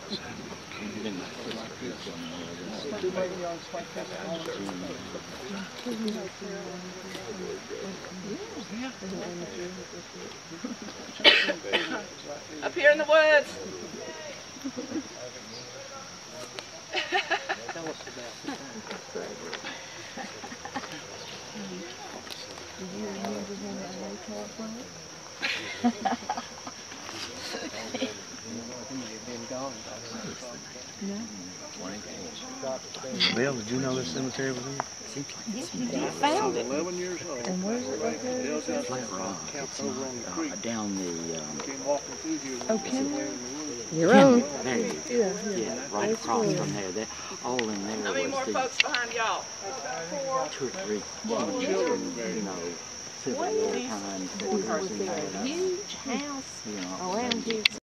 Up here in the woods. Bill, did you know this cemetery was here? Yes, you found it. 11 years old. And where's it located? Flat Rock. It's over on the creek. Down the, Came walking through here. Oh, Kenmore? In the woods. Your own. there it is. Yeah, right across from there. That, all in there How many more was the folks behind y'all? 2 or 3 children, you know, Civil War times. Was there a huge house You know, around here?